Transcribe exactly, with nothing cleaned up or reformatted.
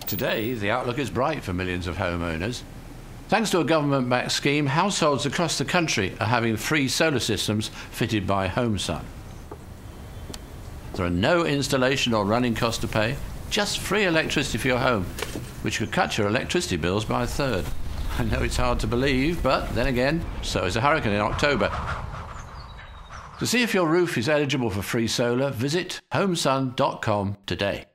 Today, the outlook is bright for millions of homeowners. Thanks to a government-backed scheme, households across the country are having free solar systems fitted by HomeSun. There are no installation or running costs to pay, just free electricity for your home, which could cut your electricity bills by a third. I know it's hard to believe, but then again, so is a hurricane in October. To see if your roof is eligible for free solar, visit homesun dot com today.